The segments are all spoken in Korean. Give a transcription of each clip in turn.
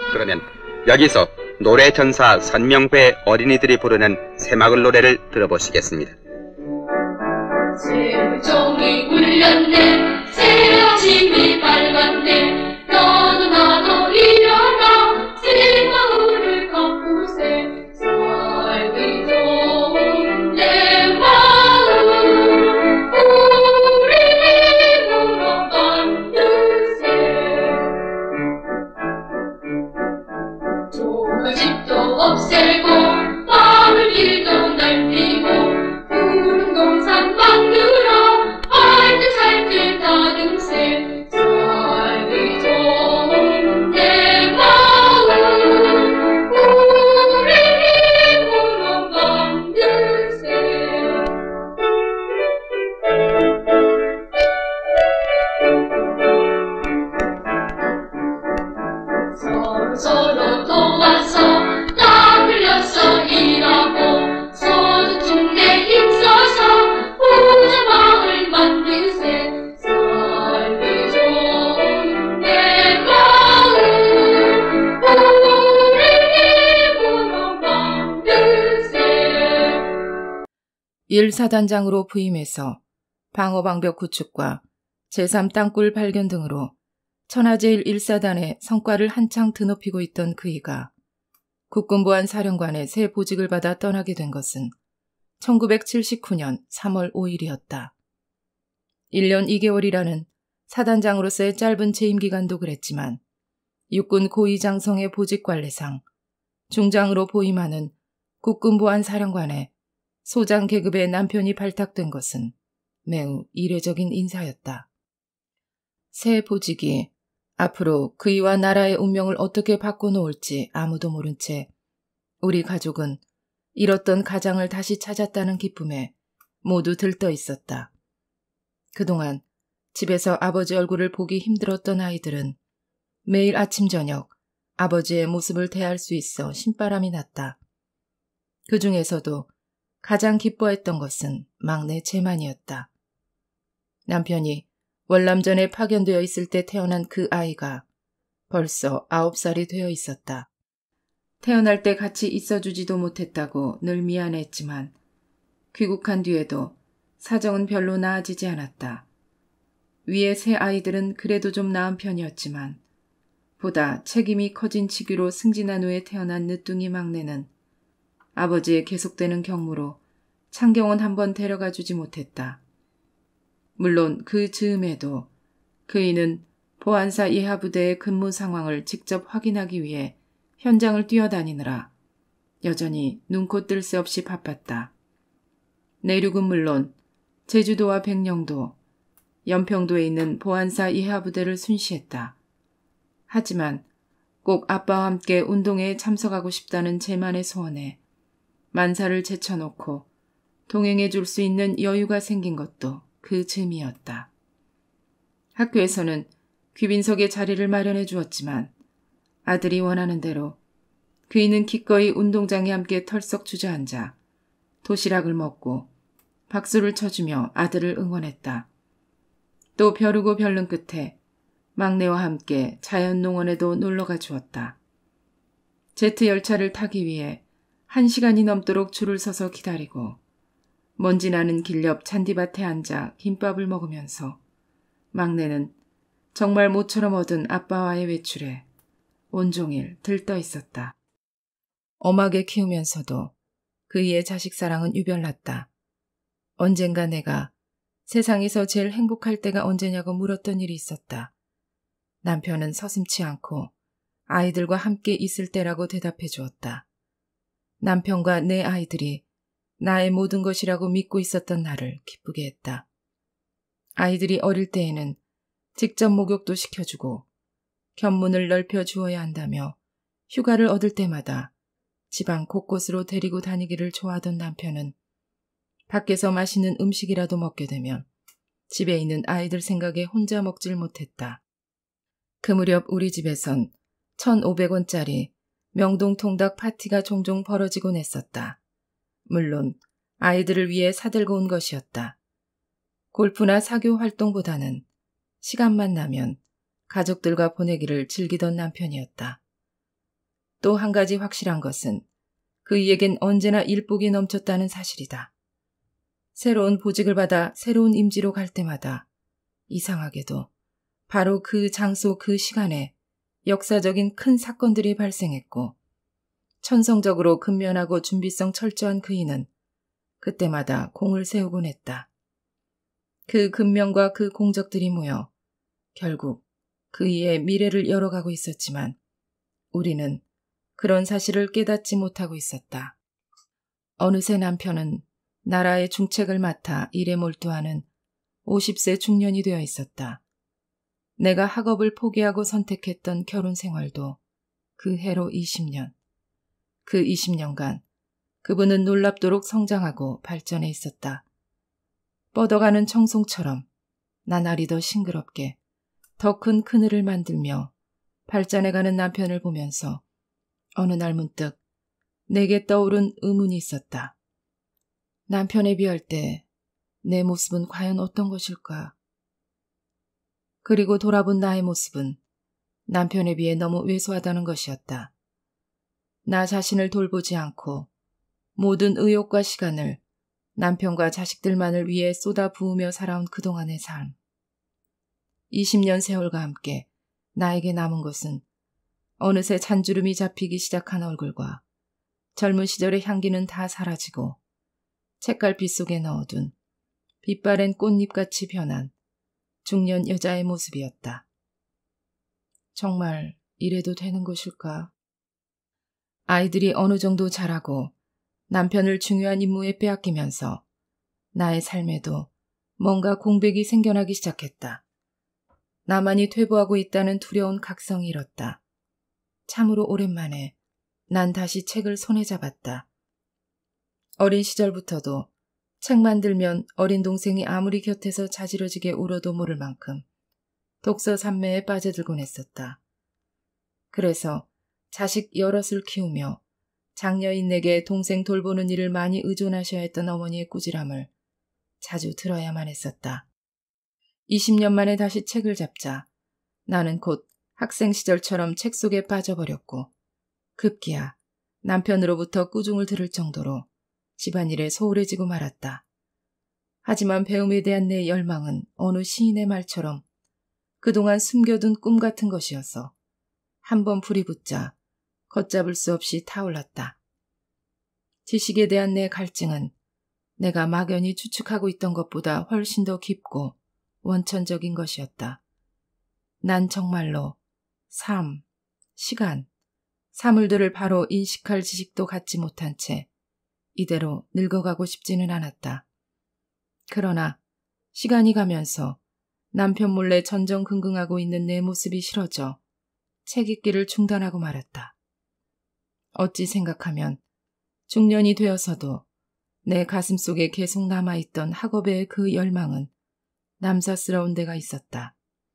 그러면 여기서 노래전사 선명배 어린이들이 부르는 새마을 노래를 들어보시겠습니다. 새종이 울렸네, 새 아침이 밝았네, 너도 나도 일어나 새마을을 가꾸세. 살기 좋은 내 마음 우리 힘으로 만들세. 좁은 집도 없애고 마을 길도 넓히고 푸른 동산 만들어 알뜰 살뜰 다듬세. 살기 좋은 내 마음 우리 힘으로 만들세. 서로 도와서 땀 흘려서 일하고 서로 중대 힘써서 부자 마을 만드세. 살기 좋은 내 마음 우리 힘으로 만드세. 1사단장으로 부임해서 방어방벽 구축과 제3 땅굴 발견 등으로 천하제일 1사단의 성과를 한창 드높이고 있던 그이가 국군보안 사령관의 새 보직을 받아 떠나게 된 것은 1979년 3월 5일이었다. 1년 2개월이라는 사단장으로서의 짧은 재임 기간도 그랬지만 육군 고위장성의 보직관례상 중장으로 보임하는 국군보안 사령관의 소장 계급의 남편이 발탁된 것은 매우 이례적인 인사였다. 새 보직이 앞으로 그이와 나라의 운명을 어떻게 바꿔놓을지 아무도 모른 채 우리 가족은 잃었던 가장을 다시 찾았다는 기쁨에 모두 들떠 있었다. 그동안 집에서 아버지 얼굴을 보기 힘들었던 아이들은 매일 아침 저녁 아버지의 모습을 대할 수 있어 신바람이 났다. 그 중에서도 가장 기뻐했던 것은 막내 재만이었다. 남편이 월남전에 파견되어 있을 때 태어난 그 아이가 벌써 9살이 되어 있었다. 태어날 때 같이 있어주지도 못했다고 늘 미안했지만 귀국한 뒤에도 사정은 별로 나아지지 않았다. 위의 세 아이들은 그래도 좀 나은 편이었지만 보다 책임이 커진 직위로 승진한 후에 태어난 늦둥이 막내는 아버지의 계속되는 경무로 창경원 한번 데려가 주지 못했다. 물론 그 즈음에도 그이는 보안사 예하부대의 근무 상황을 직접 확인하기 위해 현장을 뛰어다니느라 여전히 눈코 뜰 새 없이 바빴다. 내륙은 물론 제주도와 백령도, 연평도에 있는 보안사 예하부대를 순시했다. 하지만 꼭 아빠와 함께 운동회에 참석하고 싶다는 제만의 소원에 만사를 제쳐놓고 동행해 줄 수 있는 여유가 생긴 것도 그 즈음이었다. 학교에서는 귀빈석에 자리를 마련해 주었지만 아들이 원하는 대로 그이는 기꺼이 운동장에 함께 털썩 주저앉아 도시락을 먹고 박수를 쳐주며 아들을 응원했다. 또 벼르고 벼른 끝에 막내와 함께 자연농원에도 놀러가 주었다. 제트 열차를 타기 위해 1시간이 넘도록 줄을 서서 기다리고 먼지 나는 길 옆 잔디밭에 앉아 김밥을 먹으면서 막내는 정말 모처럼 얻은 아빠와의 외출에 온종일 들떠 있었다. 엄하게 키우면서도 그이의 자식 사랑은 유별났다. 언젠가 내가 세상에서 제일 행복할 때가 언제냐고 물었던 일이 있었다. 남편은 서슴지 않고 아이들과 함께 있을 때라고 대답해 주었다. 남편과 내 아이들이 나의 모든 것이라고 믿고 있었던 나를 기쁘게 했다. 아이들이 어릴 때에는 직접 목욕도 시켜주고 견문을 넓혀 주어야 한다며 휴가를 얻을 때마다 지방 곳곳으로 데리고 다니기를 좋아하던 남편은 밖에서 맛있는 음식이라도 먹게 되면 집에 있는 아이들 생각에 혼자 먹질 못했다. 그 무렵 우리 집에선 1,500원짜리 명동통닭 파티가 종종 벌어지곤 했었다. 물론 아이들을 위해 사들고 온 것이었다. 골프나 사교 활동보다는 시간만 나면 가족들과 보내기를 즐기던 남편이었다. 또 한 가지 확실한 것은 그이에겐 언제나 일복이 넘쳤다는 사실이다. 새로운 보직을 받아 새로운 임지로 갈 때마다 이상하게도 바로 그 장소 그 시간에 역사적인 큰 사건들이 발생했고 천성적으로 근면하고 준비성 철저한 그이는 그때마다 공을 세우곤 했다. 그 근면과 그 공적들이 모여 결국 그이의 미래를 열어가고 있었지만 우리는 그런 사실을 깨닫지 못하고 있었다. 어느새 남편은 나라의 중책을 맡아 일에 몰두하는 50세 중년이 되어 있었다. 내가 학업을 포기하고 선택했던 결혼 생활도 그 해로 20년. 그 20년간 그분은 놀랍도록 성장하고 발전해 있었다. 뻗어가는 청송처럼 나날이 더 싱그럽게 더 큰 그늘을 만들며 발전해가는 남편을 보면서 어느 날 문득 내게 떠오른 의문이 있었다. 남편에 비할 때 내 모습은 과연 어떤 것일까? 그리고 돌아본 나의 모습은 남편에 비해 너무 왜소하다는 것이었다. 나 자신을 돌보지 않고 모든 의욕과 시간을 남편과 자식들만을 위해 쏟아 부으며 살아온 그동안의 삶. 20년 세월과 함께 나에게 남은 것은 어느새 잔주름이 잡히기 시작한 얼굴과 젊은 시절의 향기는 다 사라지고 책갈피 속에 넣어둔 빛바랜 꽃잎같이 변한 중년 여자의 모습이었다. 정말 이래도 되는 것일까? 아이들이 어느 정도 자라고 남편을 중요한 임무에 빼앗기면서 나의 삶에도 뭔가 공백이 생겨나기 시작했다. 나만이 퇴보하고 있다는 두려운 각성이 일었다. 참으로 오랜만에 난 다시 책을 손에 잡았다. 어린 시절부터도 책만 들면 어린 동생이 아무리 곁에서 자지러지게 울어도 모를 만큼 독서 산매에 빠져들곤 했었다. 그래서 자식 여럿을 키우며 장녀인 내게 동생 돌보는 일을 많이 의존하셔야 했던 어머니의 꾸지람을 자주 들어야만 했었다. 20년 만에 다시 책을 잡자 나는 곧 학생 시절처럼 책 속에 빠져버렸고 급기야 남편으로부터 꾸중을 들을 정도로 집안일에 소홀해지고 말았다. 하지만 배움에 대한 내 열망은 어느 시인의 말처럼 그동안 숨겨둔 꿈 같은 것이어서 한번 불이 붙자 걷잡을 수 없이 타올랐다. 지식에 대한 내 갈증은 내가 막연히 추측하고 있던 것보다 훨씬 더 깊고 원천적인 것이었다. 난 정말로 삶, 시간, 사물들을 바로 인식할 지식도 갖지 못한 채 이대로 늙어가고 싶지는 않았다. 그러나 시간이 가면서 남편 몰래 전전긍긍하고 있는 내 모습이 싫어져 책 읽기를 중단하고 말았다. 어찌 생각하면 중년이 되어서도 내 가슴속에 계속 남아있던 학업의 그 열망은 남사스러운 데가 있었다.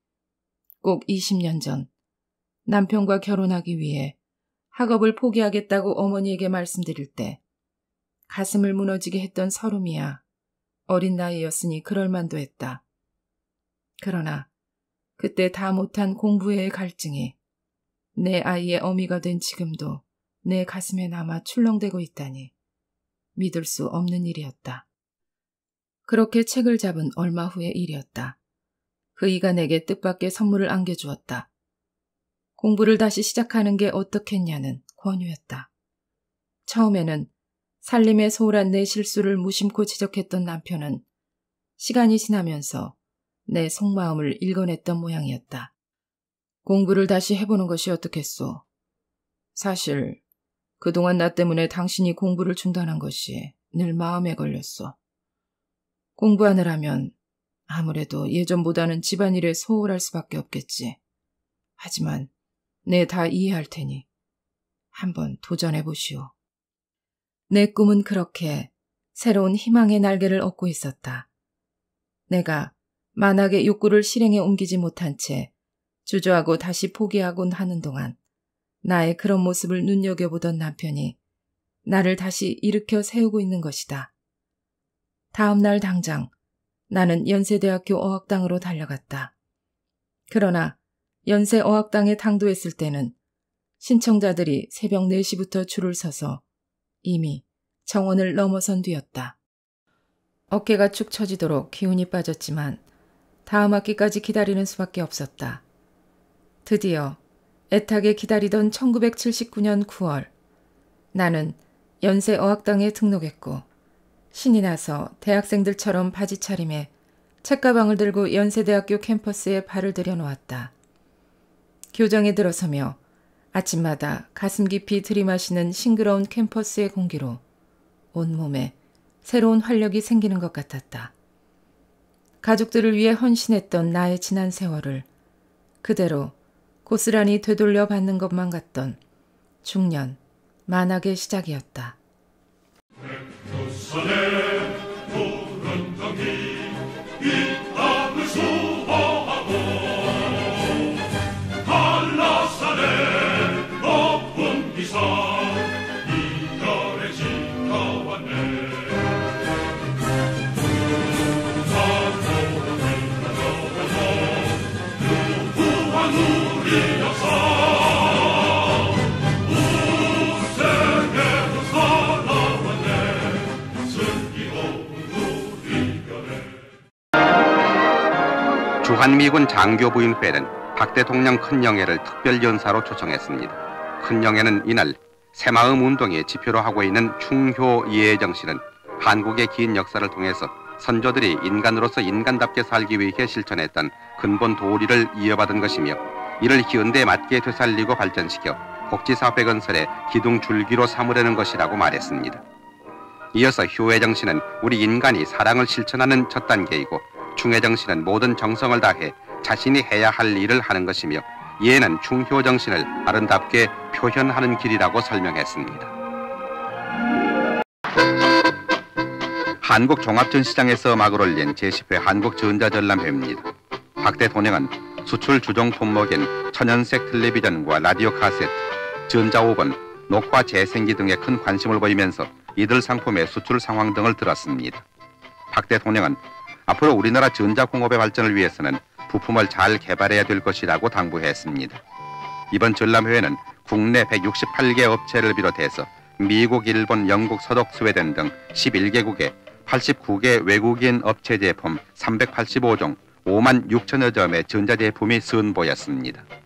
꼭 20년 전 남편과 결혼하기 위해 학업을 포기하겠다고 어머니에게 말씀드릴 때 가슴을 무너지게 했던 서름이야 어린 나이였으니 그럴만도 했다. 그러나 그때 다 못한 공부의 갈증이 내 아이의 어미가 된 지금도 내 가슴에 남아 출렁대고 있다니 믿을 수 없는 일이었다. 그렇게 책을 잡은 얼마 후의 일이었다. 그이가 내게 뜻밖의 선물을 안겨주었다. 공부를 다시 시작하는 게 어떻겠냐는 권유였다. 처음에는 살림에 소홀한 내 실수를 무심코 지적했던 남편은 시간이 지나면서 내 속마음을 읽어냈던 모양이었다. 공부를 다시 해보는 것이 어떻겠소? 사실 그동안 나 때문에 당신이 공부를 중단한 것이 늘 마음에 걸렸어. 공부하느라면 아무래도 예전보다는 집안일에 소홀할 수밖에 없겠지. 하지만 내 다 이해할 테니 한번 도전해보시오. 내 꿈은 그렇게 새로운 희망의 날개를 얻고 있었다. 내가 만악의 욕구를 실행에 옮기지 못한 채 주저하고 다시 포기하곤 하는 동안 나의 그런 모습을 눈여겨보던 남편이 나를 다시 일으켜 세우고 있는 것이다. 다음 날 당장 나는 연세대학교 어학당으로 달려갔다. 그러나 연세어학당에 당도했을 때는 신청자들이 새벽 4시부터 줄을 서서 이미 정원을 넘어선 뒤였다. 어깨가 축 처지도록 기운이 빠졌지만 다음 학기까지 기다리는 수밖에 없었다. 드디어 애타게 기다리던 1979년 9월, 나는 연세어학당에 등록했고 신이 나서 대학생들처럼 바지 차림에 책가방을 들고 연세대학교 캠퍼스에 발을 들여놓았다. 교정에 들어서며 아침마다 가슴 깊이 들이마시는 싱그러운 캠퍼스의 공기로 온몸에 새로운 활력이 생기는 것 같았다. 가족들을 위해 헌신했던 나의 지난 세월을 그대로 고스란히 되돌려 받는 것만 같던 중년 만학의 시작이었다. 주한미군 장교부인회는 박 대통령 큰영회를 특별연사로 초청했습니다. 큰영회는 이날 새마음 운동의 지표로 하고 있는 충효 이해정신은 한국의 긴 역사를 통해서 선조들이 인간으로서 인간답게 살기 위해 실천했던 근본 도리를 이어받은 것이며 이를 현대에 맞게 되살리고 발전시켜 복지사회 건설의 기둥줄기로 삼으려는 것이라고 말했습니다. 이어서 효애정신은 우리 인간이 사랑을 실천하는 첫 단계이고 충애정신은 모든 정성을 다해 자신이 해야 할 일을 하는 것이며 이에는 충효정신을 아름답게 표현하는 길이라고 설명했습니다. 한국종합전시장에서 막을 올린 제10회 한국전자전람회입니다. 박 대통령은 수출 주종 품목인 천연색 텔레비전과 라디오 카세트, 전자오븐, 녹화 재생기 등에 큰 관심을 보이면서 이들 상품의 수출 상황 등을 들었습니다. 박 대통령은 앞으로 우리나라 전자공업의 발전을 위해서는 부품을 잘 개발해야 될 것이라고 당부했습니다. 이번 전람회에는 국내 168개 업체를 비롯해서 미국, 일본, 영국, 서독, 스웨덴 등 11개국의 89개 외국인 업체 제품 385종 5만 6천여 점의 전자제품이 선보였습니다.